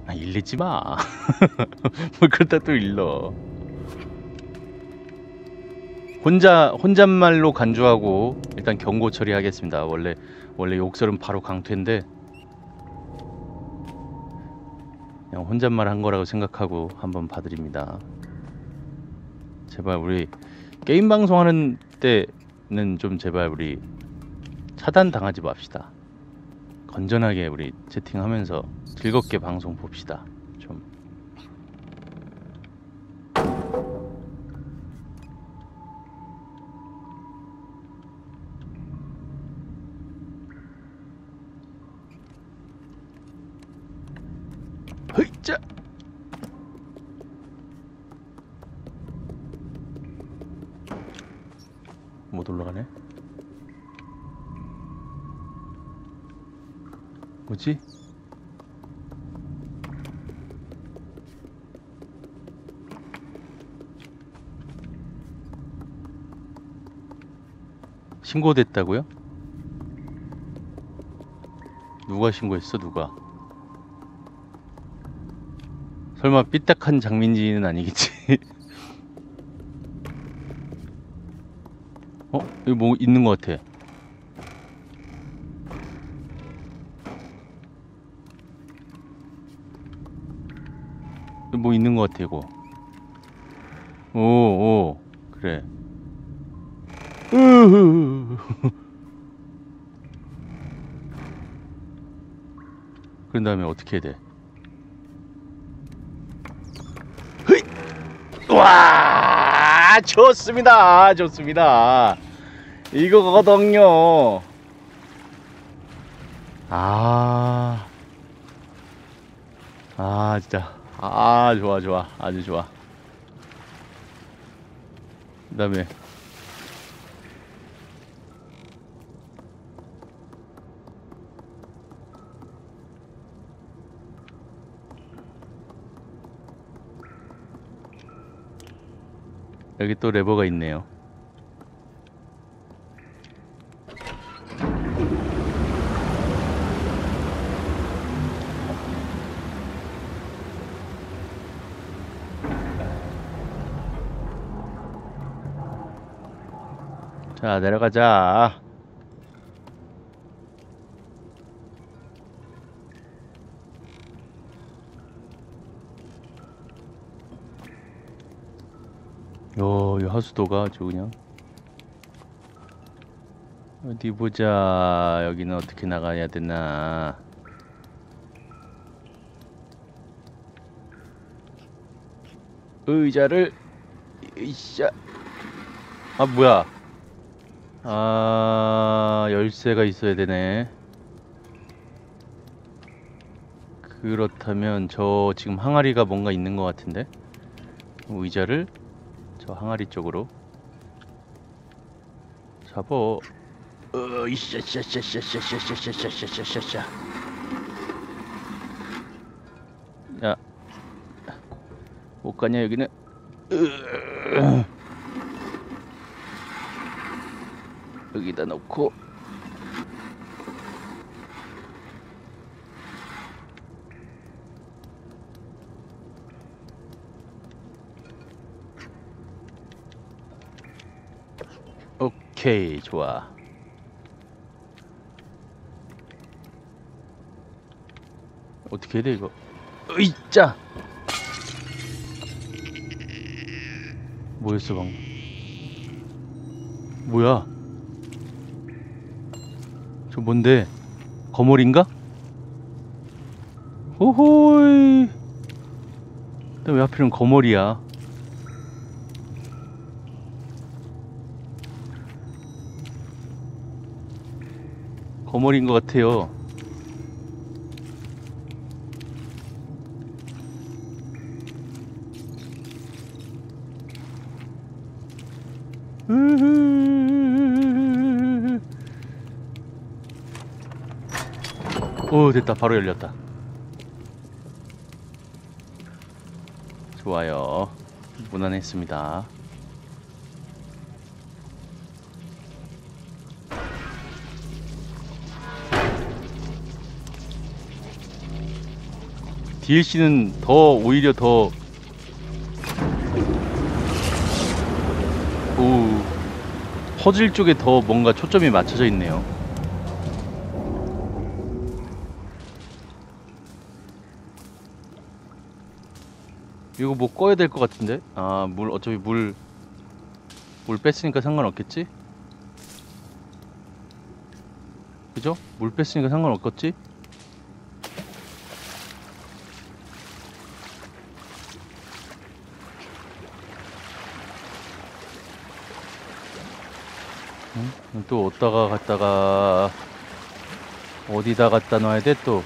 아, 일리지 마. 뭘 그러다 또 일러. 혼잣말로 간주하고 일단 경고 처리하겠습니다. 원래 욕설은 바로 강퇴인데 그냥 혼잣말 한 거라고 생각하고 한번 봐드립니다. 제발 우리 게임 방송하는 때는 좀 제발 우리 차단 당하지 맙시다. 건전하게 우리 채팅하면서 즐겁게 방송 봅시다. 좀. 허이짜. 못 올라가네. 뭐지? 신고됐다고요? 누가 신고했어? 누가? 설마 삐딱한 장민지는 아니겠지? 어? 여기 뭐 있는 것 같아. 여기 뭐 있는 것 같아 이거. 오, 그래. 그런 다음에 어떻게 해야 돼? 와, 좋습니다. 좋습니다. 이거거든요. 진짜. 좋아. 아주 좋아. 그 다음에 여기 또 레버가 있네요. 자, 내려가자. 이 하수도가 아주 그냥. 어디 보자. 여기는 어떻게 나가야 되나. 의자를, 이샤. 뭐야. 열쇠가 있어야 되네. 그렇다면 저 지금 항아리가 뭔가 있는 것 같은데. 의자를 저 항아리 쪽으로 잡어. 이샤샤샤샤샤샤샤샤샤샤. 야, 못 가냐 여기는? 여기다 놓고. 오케이, 좋아. 어떻게 해야 돼 이거? 으이짜. 뭐였어 방금? 뭐야? 저 뭔데? 거머리인가? 호호이. 근데 왜 하필은 거머리야? 거머리인 것 같아요. 오, 됐다. 바로 열렸다. 좋아요. 무난했습니다. DLC는 오히려 더 퍼즐 쪽에 더 뭔가 초점이 맞춰져 있네요. 이거 뭐 꺼야 될 것 같은데? 아, 어차피 물 뺐으니까 상관없겠지? 그죠? 물 뺐으니까 상관없겠지? 응? 또 어디다가 갖다가 어디다 갖다 놔야 돼 또?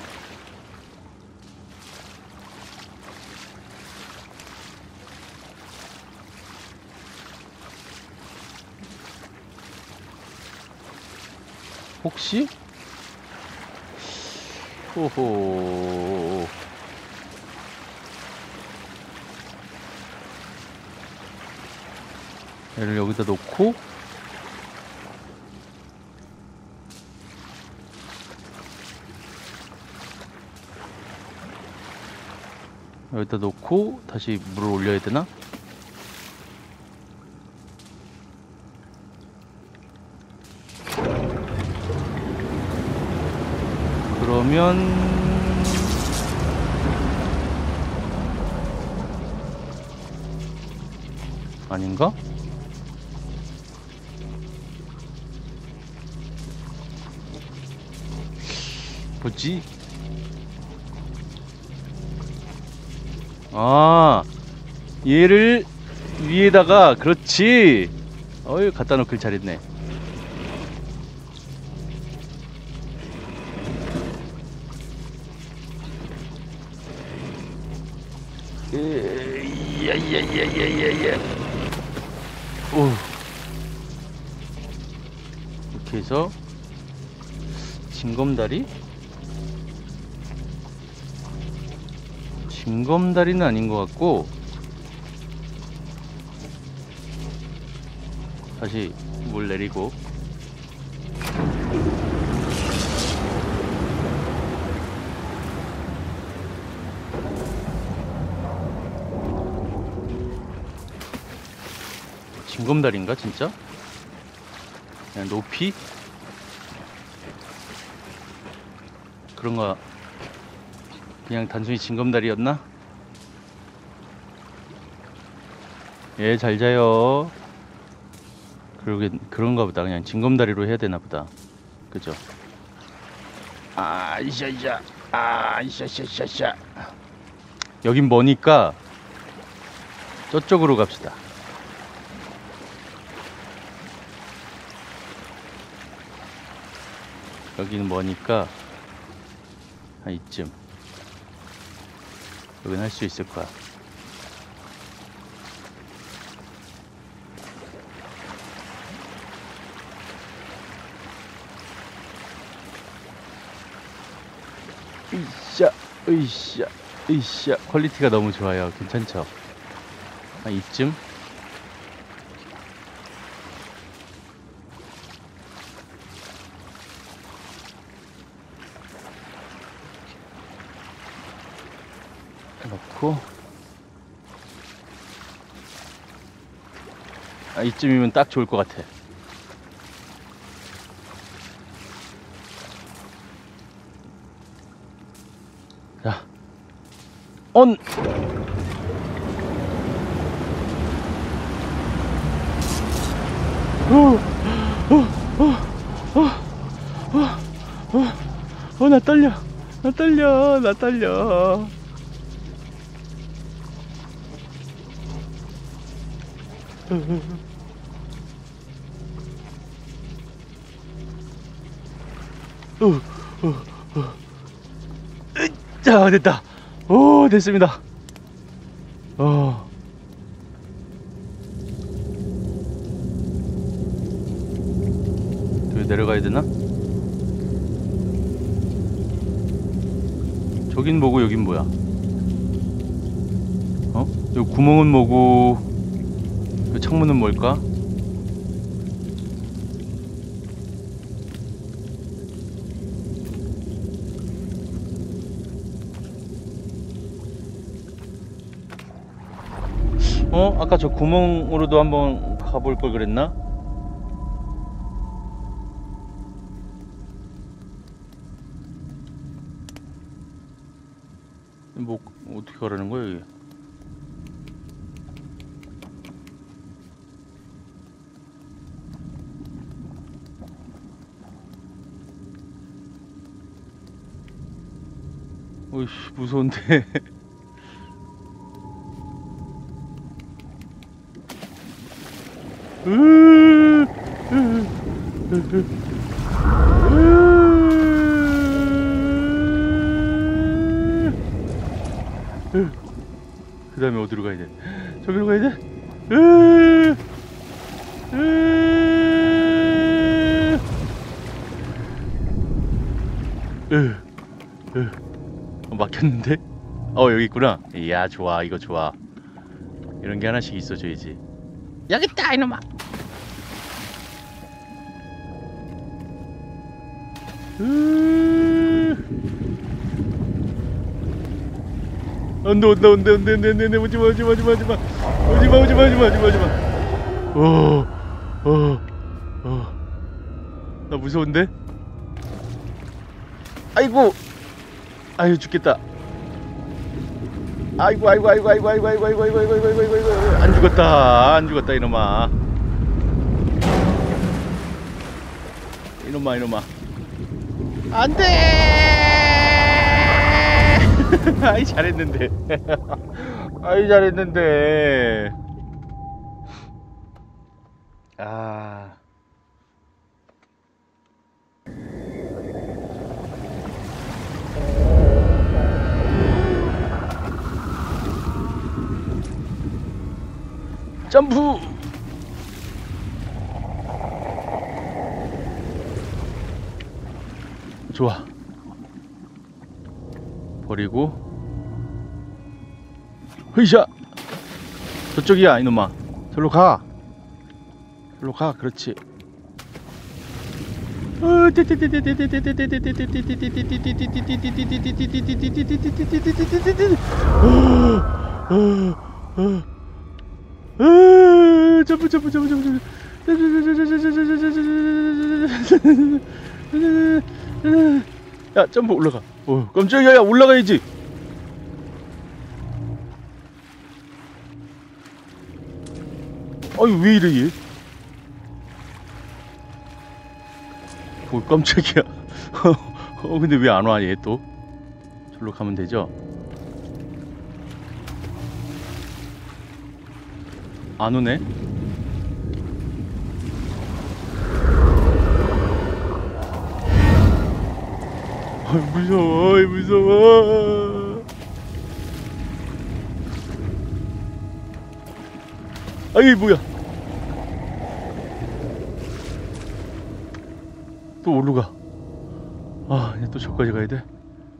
혹시? 호호. 얘를 여기다 놓고 여기다 놓고 다시 물을 올려야 되나? 그러면 아닌가? 뭐지? 아, 얘를 위에다가, 그렇지. 어이, 갖다 놓길 잘했네. 야야야야야야. 오. 이렇게 해서 징검다리? 징검다리는 아닌 것 같고, 다시 물 내리고. 징검다리인가 진짜? 그냥 높이? 그런가? 그냥 단순히 징검다리였나? 예, 잘 자요. 그런가 보다. 그냥 징검다리로 해야 되나 보다. 그죠? 아, 이샤이샤. 아, 이샤샤샤샤. 여긴 머니까 저쪽으로 갑시다. 여기는 머니까 한 이쯤. 여긴 할 수 있을 거야. 으쌰, 으쌰, 으쌰. 퀄리티가 너무 좋아요. 괜찮죠? 한 이쯤? 넣고. 아, 이쯤이면 딱 좋을 것 같아. 자, 온! 나 떨려. 나 떨려. 나 떨려. 자, 됐다. 오, 됐습니다. 저기 내려가야 되나? 저긴 뭐고 여긴 뭐야? 여기 구멍은 뭐고, 그 창문은 뭘까? 아까 저 구멍으로도 한번 가볼 걸 그랬나? 뭐 어떻게 가라는 거야 이게? 어이씨 무서운데. 그 다음에 어디로 가야 돼? 저기로 가야 돼? 막혔는데? 여기 있구나. 이야 좋아, 이거 좋아. 이런 게 하나씩 있어줘야지. 여기 있다 이놈아. 온다 오지마 나 무서운데? 아이고 아유 죽겠다. 아이고 안 죽었다 이놈아. 안돼. 아이 잘했는데. 아 점프. 좋아. 버리고 흐이샤. 저쪽이야 이놈아. 절로 가. 그렇지. 점프. 야 점프 올라가. 깜짝이야. 야 올라가야지. 아유 왜 이래 얘. 깜짝이야. 근데 왜 안 와 얘 또. 절로 가면 되죠. 안 오네. 무서워. 아이 뭐야. 또 어디로 가. 이제 또 저까지 가야 돼.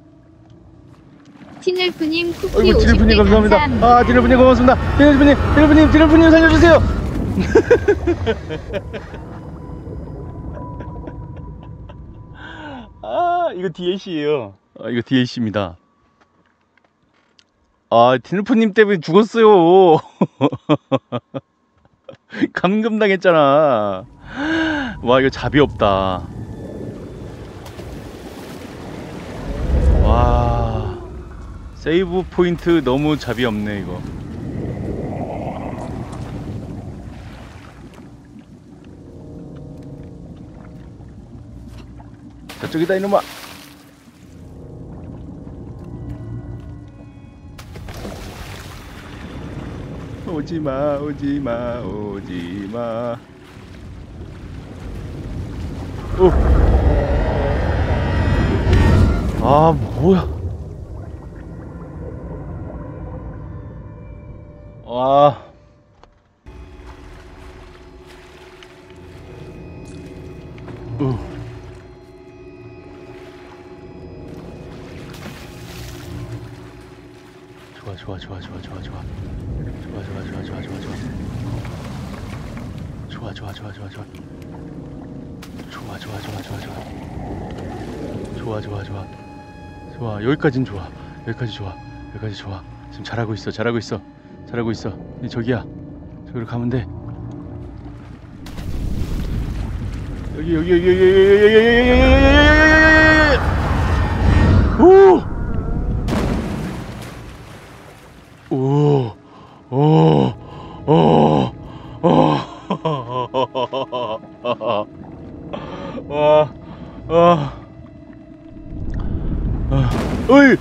티넬프님 쿠키 아이고 50개 티넬프님 감사합니다. 티넬프님 고맙습니다. 티넬프님 살려주세요. 이거 DLC예요. 이거 DLC입니다. 티넬프님 때문에 죽었어요. 감금당했잖아. 와 이거 잡이 없다. 와 세이브 포인트 너무 잡이 없네 이거. 저쪽이다 이놈아. 오지마. 뭐야. 좋아. 여기까진 좋아. 여기까지 좋아. 지금 잘하고 있어. 잘하고 있어. 저기야. 저기로 가면 돼. 여기. 오! 오! 오! 오! 와! 와! 어이!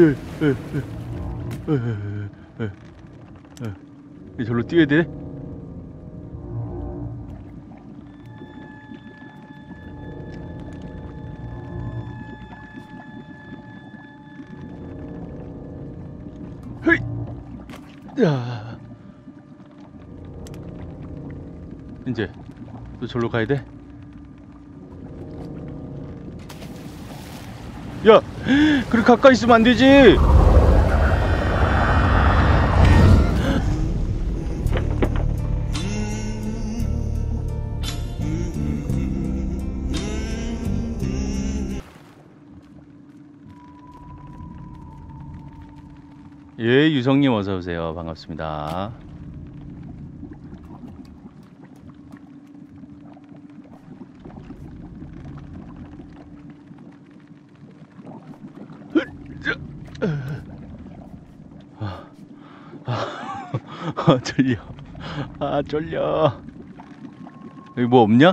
절로 뛰어야 돼? 헤이! 야! 이제 또 절로 가야 돼? 야! 그렇게 가까이 있으면 안 되지! 예, 유성님 어서오세요. 반갑습니다. 졸려. 졸려. 여기 뭐 없냐?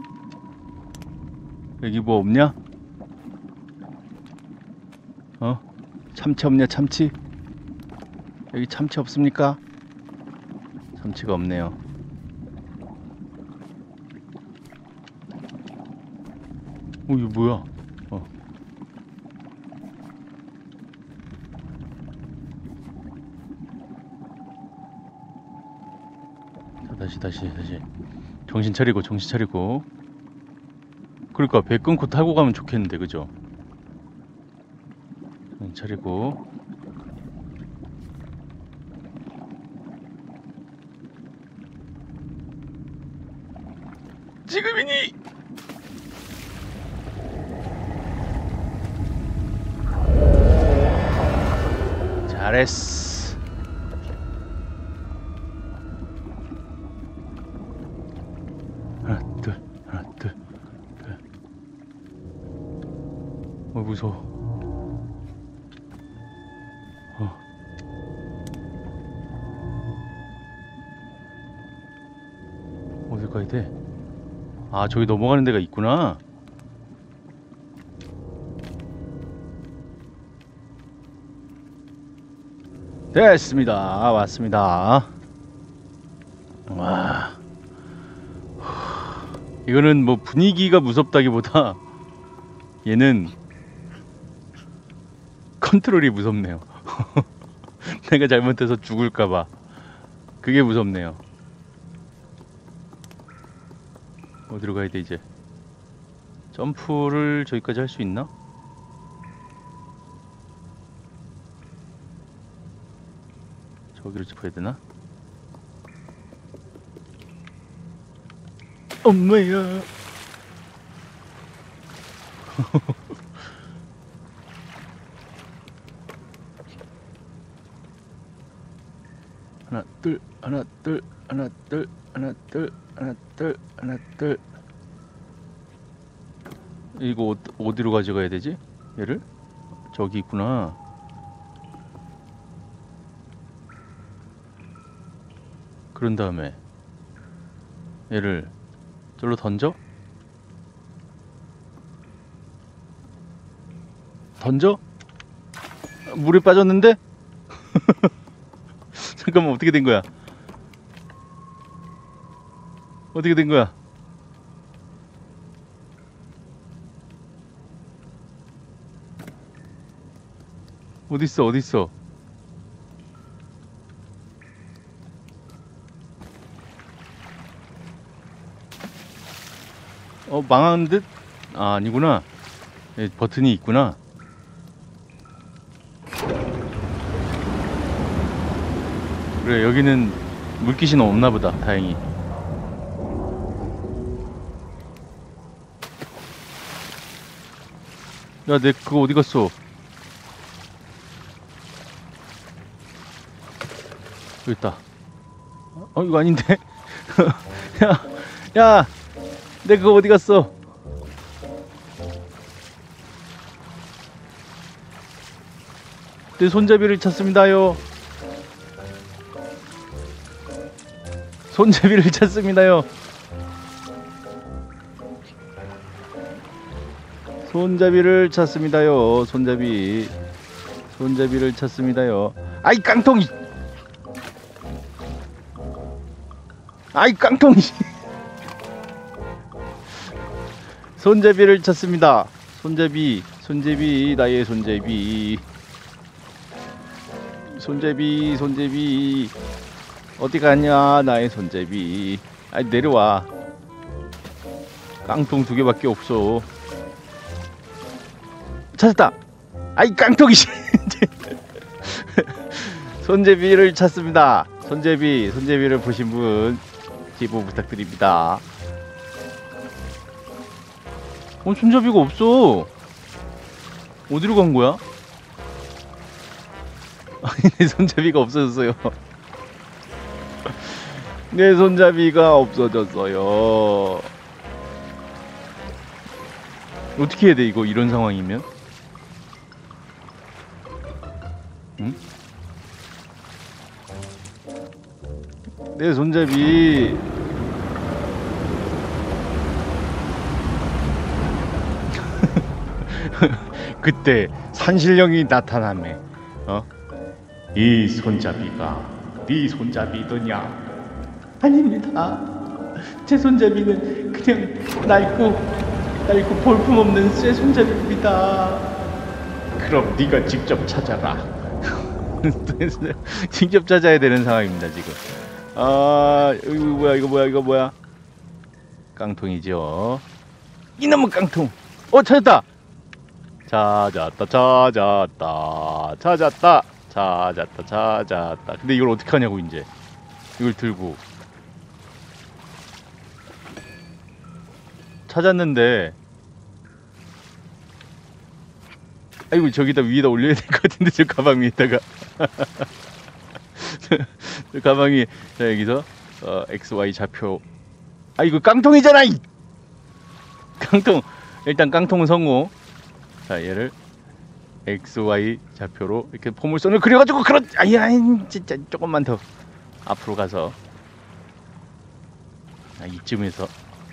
여기 뭐 없냐? 참치 없냐, 참치? 여기 참치 없습니까? 참치가 없네요. 이거 뭐야? 다시. 정신 차리고. 그러니까 배 끊고 타고 가면 좋겠는데, 그죠? 정신 차리고. 지금이니! 잘했어. 하나, 둘. 무서워. 어딜 가야 돼? 저기 넘어가는 데가 있구나. 됐습니다. 왔습니다. 와. 이거는 뭐 분위기가 무섭다기보다 얘는 컨트롤이 무섭네요. 내가 잘못해서 죽을까봐 그게 무섭네요. 어디로 가야 돼 이제? 점프를 저기까지 할 수 있나? 저기로 짚어야 되나? 엄마야. 하나 둘. 이거 어디로 가져가야 되지? 얘를? 저기 있구나. 그런 다음에 얘를 저로 던져? 물에 빠졌는데? 잠깐만, 어떻게 된 거야? 어딨어? 망한 듯? 아니구나. 버튼이 있구나. 그래, 여기는 물귀신 없나 보다. 다행히. 야, 내 그거 어디 갔어? 여기 있다. 이거 아닌데? 야, 내 그거 어디 갔어? 내 손잡이를 찾습니다요. 손잡이를 찾습니다요. 손잡이를 찾습니다요. 손잡이를 찾습니다요. 아이 깡통이. 아이 깡통이. 손잡이를 찾습니다. 손잡이 나의 손잡이. 손잡이 어디 가냐 나의 손잡이. 아이 내려와. 깡통 2개밖에 없어. 찾았다. 아이 깡통이. 손잡이를 찾습니다. 손잡이를 보신 분 기부 부탁드립니다. 손잡이가 없어. 어디로 간 거야? 내 손잡이가 없어졌어요. 내 손잡이가 없어졌어요. 어떻게 해야 돼 이거 이런 상황이면? 응? 내 손잡이. 그때 산신령이 나타나매. 이 손잡이가 네 손잡이더냐? 아닙니다. 제 손잡이는 그냥 낡고 볼품없는 쇠 손잡이입니다. 그럼 네가 직접 찾아라. 직접 찾아야 되는 상황입니다 지금. 이거 뭐야? 깡통이죠. 이놈의 깡통. 찾았다. 찾았다. 근데 이걸 어떻게 하냐고 이제. 이걸 들고 찾았는데. 아이고 저기다 위에다 올려야 될 것 같은데 저 가방 위에다가. 저 가방이. 자 여기서 XY 좌표. 이거 깡통이잖아 이! 깡통. 일단 깡통은 성공. 자 얘를 XY 좌표로 이렇게 포물선을 그려가지고 아야 진짜 조금만 더 앞으로 가서 이쯤에서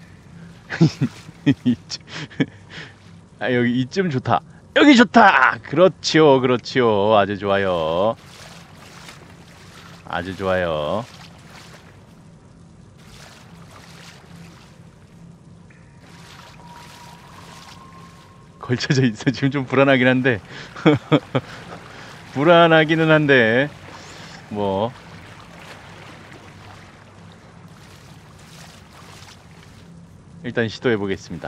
여기 이쯤 좋다. 여기 좋다. 그렇지요. 아주 좋아요. 걸쳐져 있어. 지금 좀 불안하긴 한데. 불안하기는 한데 뭐 일단 시도해 보겠습니다.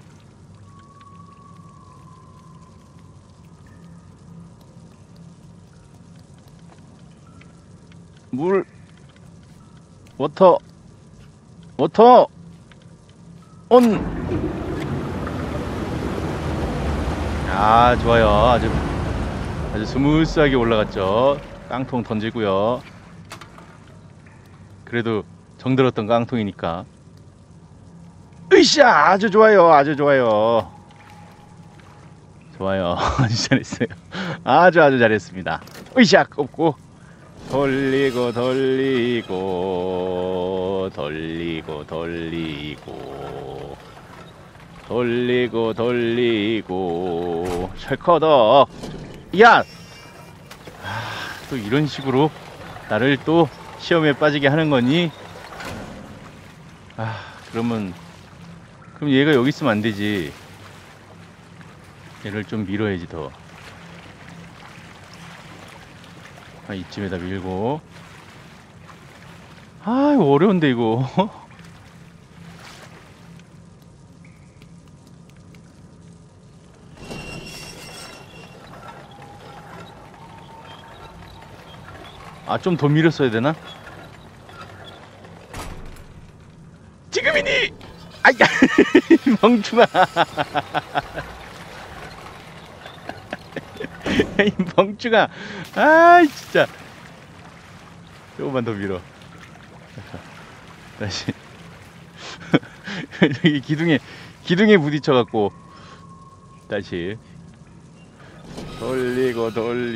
물 워터 온. 좋아요. 아주 스무스하게 올라갔죠. 깡통 던지고요. 그래도 정들었던 깡통이니까. 으쌰! 아주 좋아요. 아주 잘했어요. 아주 잘했습니다. 으쌰! 꼽고 돌리고 찰커더. 야! 또 이런 식으로 나를 또 시험에 빠지게 하는 거니? 그럼 얘가 여기 있으면 안 되지. 얘를 좀 밀어야지 더. 이쯤에다 밀고. 이거 어려운데 이거. 좀 더 밀었어야 되나? 지금이니! 아야! 멍충아! 이 멍충아! 진짜! 조금만 더 밀어. 다시. 여기 기둥에 부딪혀갖고 다시 돌리고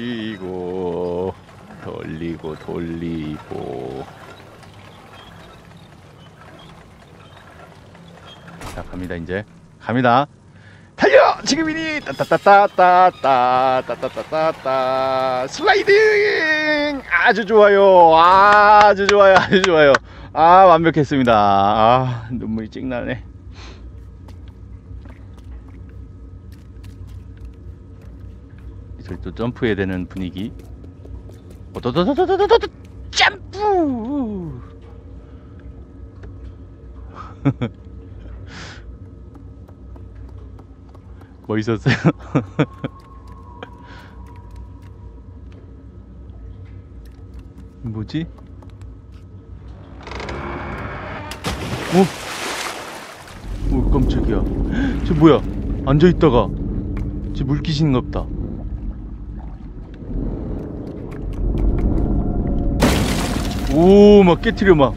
자, 갑니다. 이제 갑니다. 달려! 지금이니! 따따따따따따따따따따따 슬라이딩! 아주 좋아요. 아주 좋아요. 아주 좋아요. 아, 완벽했습니다. 아, 눈물이 찡 나네. 저기 또 점프해야 되는 분위기. 오도도도도도도도 점프! 멋있었어요. 뭐지? 오, 깜짝이야. 쟤 뭐야? 앉아있다가 쟤 물귀신인갑다. 오, 막 깨트려 막.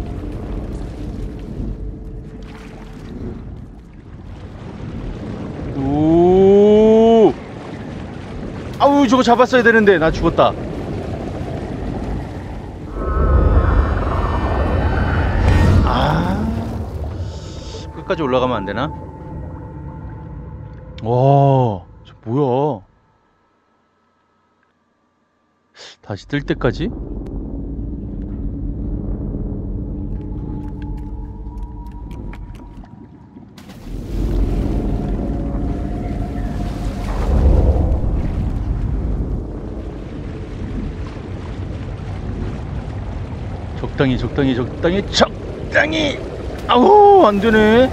오, 아우, 저거 잡았어야 되는데 나 죽었다. 끝까지 올라가면 안 되나? 와, 저 뭐야? 다시 뜰 때까지? 적당히. 아우, 안 되네.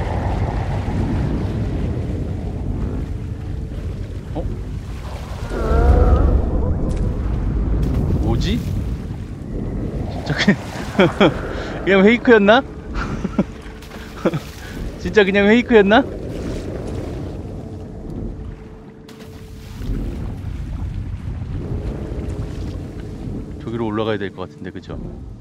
어? 뭐지? 진짜 그냥 페이크였나? 진짜 그냥 페이크였나? 저기로 올라가야 될 것 같은데, 그죠?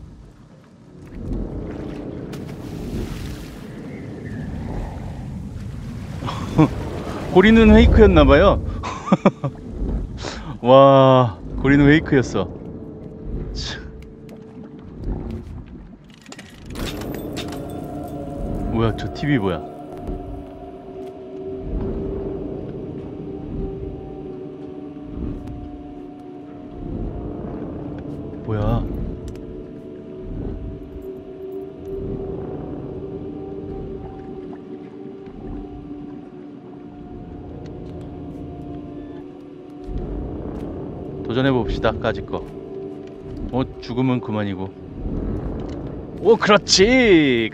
고리는 페이크였나봐요. 와, 고리는 페이크였어. 뭐야, 저 TV 뭐야? 뭐야? 도전해봅시다. 까짓 거. 죽으면 그만이고. 오, 그렇지.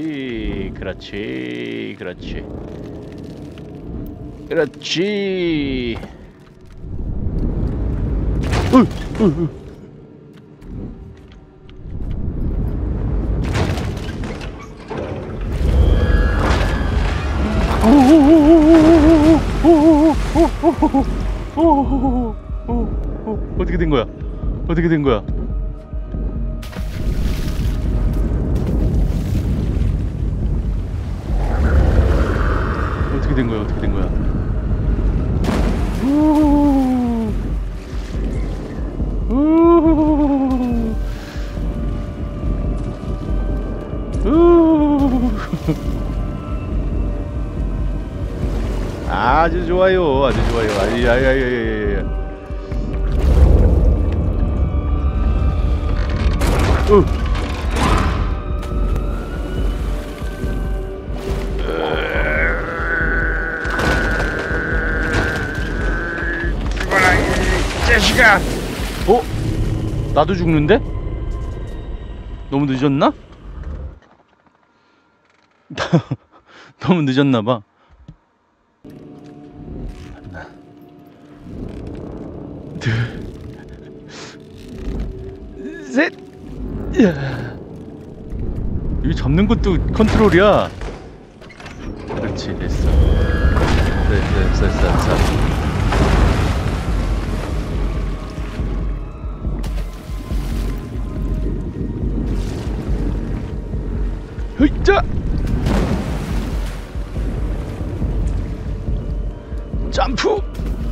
어떻게 된 거야? 어떻게 된 거야? 아주 좋아요. 아야야야야야. 죽어라 이 자식아. 나도 죽는데? 너무 늦었나? 너무 늦었나봐. 하나, 둘, 셋. 여기 잡는 것도 컨트롤이야. 그렇지, 됐어. 자, 점프.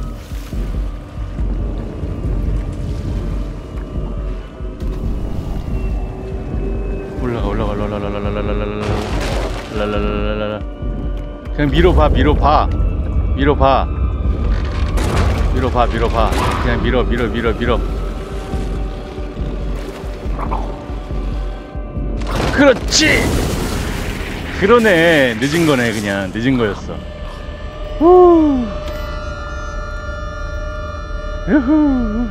올라가. 그냥 밀어봐. 그냥 밀어. 그렇지. 그러네. 늦은 거네. 그냥 늦은 거였어. 후. 유후.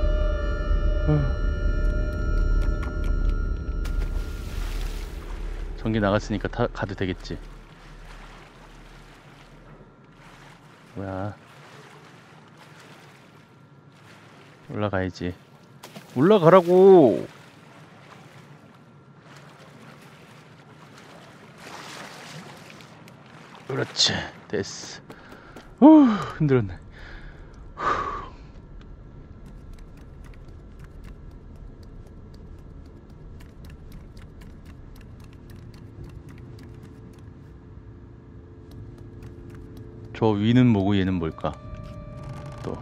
전기 나갔으니까 가도 되겠지. 뭐야? 올라가야지. 올라가라고. 그렇지. 됐어. 힘들었네. 저 위는 뭐고 얘는 뭘까? 또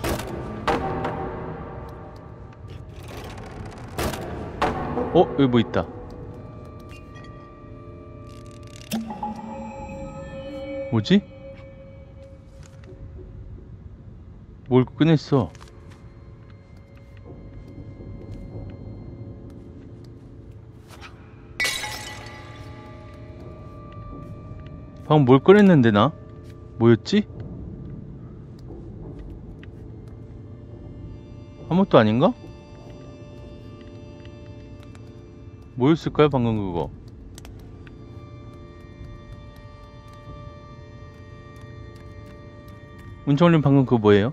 여기 뭐 있다. 뭐지? 뭘 꺼냈어? 방금 뭘 꺼냈는데 나? 뭐였지? 아무것도 아닌가? 뭐였을까요 방금 그거? 문청님 방금 그거 뭐예요?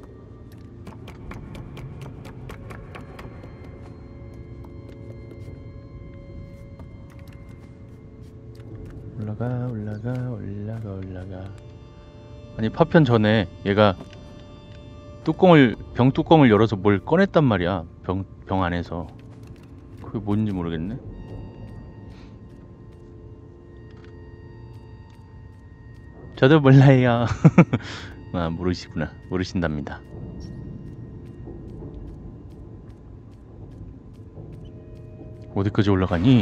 올라가. 아니 파편 전에 얘가 병 뚜껑을 열어서 뭘 꺼냈단 말이야. 병 안에서. 그게 뭔지 모르겠네. 저도 몰라요. 아, 모르시구나. 모르신답니다. 어디까지 올라가니?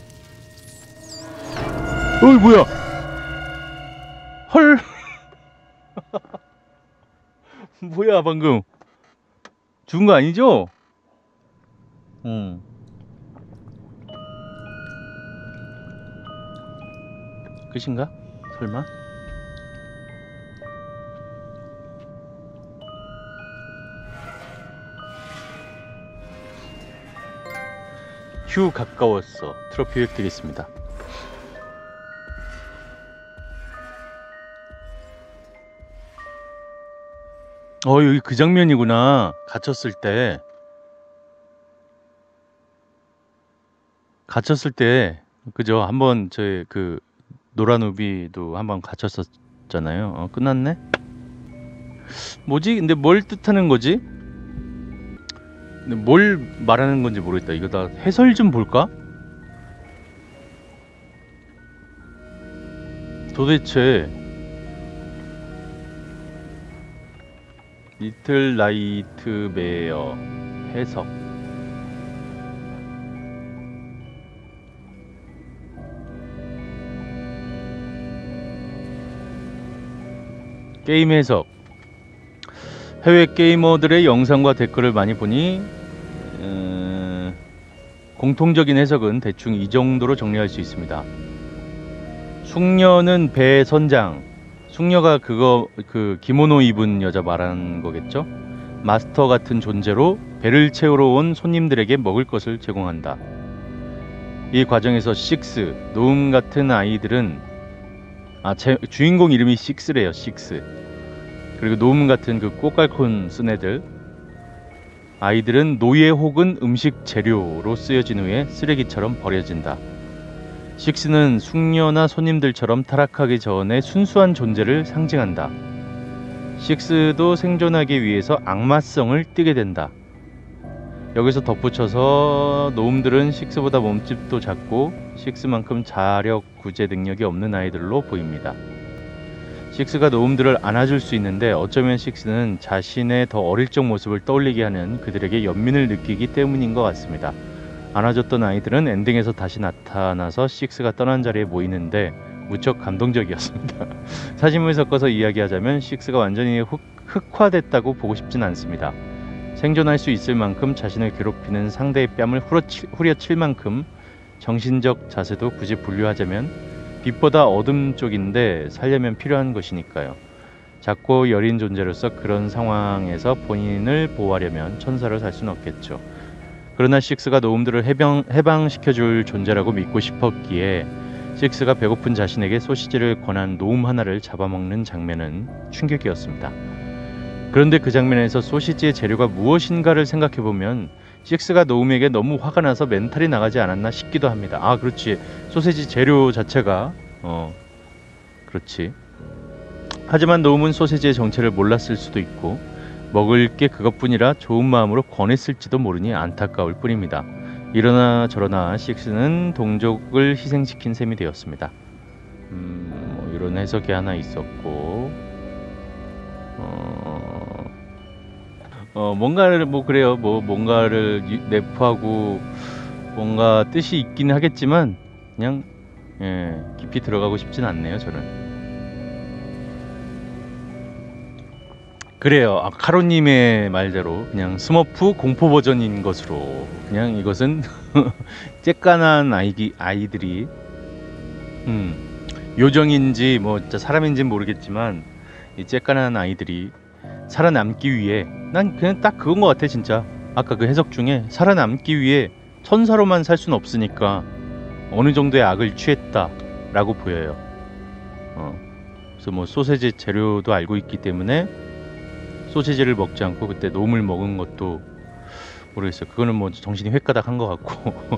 어이 뭐야? 헐. 뭐야 방금 죽은 거 아니죠? 끝인가? 설마? 휴 가까웠어. 트로피 획득했습니다. 여기 그 장면이구나. 갇혔을 때 그죠? 한번 저희 그 노란우비도 한번 갇혔었잖아요. 끝났네? 뭐지? 근데 뭘 뜻하는 거지? 근데 뭘 말하는 건지 모르겠다. 이거 다 해설 좀 볼까? 도대체 리틀 나이트메어 해석. 게임 해석. 해외 게이머들의 영상과 댓글을 많이 보니 공통적인 해석은 대충 이 정도로 정리할 수 있습니다. 숙녀는 배 선장. 숙녀가 그 기모노 입은 여자 말하는 거겠죠? 마스터 같은 존재로 배를 채우러 온 손님들에게 먹을 것을 제공한다. 이 과정에서 식스, 노음 같은 아이들은 주인공 이름이 식스래요. 식스. 그리고 노음 같은 그 꽃갈콘 쓴 애들, 아이들은 노예 혹은 음식 재료로 쓰여진 후에 쓰레기처럼 버려진다. 식스는 숙녀나 손님들처럼 타락하기 전에 순수한 존재를 상징한다. 식스도 생존하기 위해서 악마성을 띠게 된다. 여기서 덧붙여서 노움들은 식스보다 몸집도 작고 식스만큼 자력 구제 능력이 없는 아이들로 보입니다. 식스가 노움들을 안아줄 수 있는데 어쩌면 식스는 자신의 더 어릴 적 모습을 떠올리게 하는 그들에게 연민을 느끼기 때문인 것 같습니다. 안아줬던 아이들은 엔딩에서 다시 나타나서 식스가 떠난 자리에 모이는데 무척 감동적이었습니다. 사진을 섞어서 이야기하자면 식스가 완전히 흑화됐다고 보고 싶진 않습니다. 생존할 수 있을 만큼 자신을 괴롭히는 상대의 뺨을 후려칠 만큼 정신적 자세도 굳이 분류하자면 빛보다 어둠 쪽인데 살려면 필요한 것이니까요. 작고 여린 존재로서 그런 상황에서 본인을 보호하려면 천사로 살 수는 없겠죠. 그러나 식스가 노움들을 해방시켜줄 존재라고 믿고 싶었기에 식스가 배고픈 자신에게 소시지를 권한 노움 하나를 잡아먹는 장면은 충격이었습니다. 그런데 그 장면에서 소시지의 재료가 무엇인가를 생각해보면 식스가 노움에게 너무 화가 나서 멘탈이 나가지 않았나 싶기도 합니다. 아, 그렇지. 소시지 재료 자체가 그렇지. 하지만 노움은 소시지의 정체를 몰랐을 수도 있고 먹을 게 그것뿐이라 좋은 마음으로 권했을지도 모르니 안타까울 뿐입니다. 이러나 저러나 식스는 동족을 희생시킨 셈이 되었습니다. 뭐 이런 해석이 하나 있었고 뭔가를 뭐 그래요. 뭐 뭔가를 내포하고 뭔가 뜻이 있긴 하겠지만 그냥 깊이 들어가고 싶진 않네요. 저는. 그래요. 카로님의 말대로 그냥 스머프 공포 버전인 것으로 그냥 이것은 쬐깐한 아이들이 요정인지 뭐 진짜 사람인지는 모르겠지만 이 쬐깐한 아이들이 살아남기 위해 난 그냥 딱 그건 것 같아 진짜. 아까 그 해석 중에 살아남기 위해 천사로만 살 수는 없으니까 어느 정도의 악을 취했다라고 보여요. 그래서 뭐 소세지 재료도 알고 있기 때문에 소시지를 먹지 않고 그때 놈을 먹은 것도 모르겠어요. 그거는 뭐 정신이 횟가닥한 것 같고.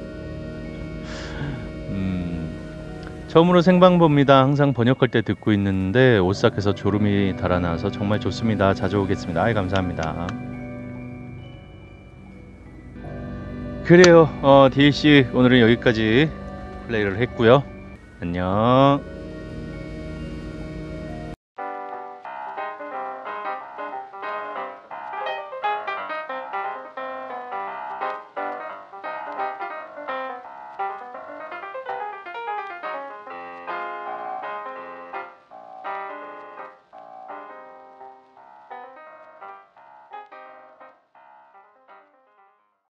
처음으로 생방 봅니다. 항상 번역할 때 듣고 있는데 오싹해서 졸음이 달아나서 정말 좋습니다. 자주 오겠습니다. 아이 감사합니다. 그래요. DLC 오늘은 여기까지 플레이를 했고요. 안녕.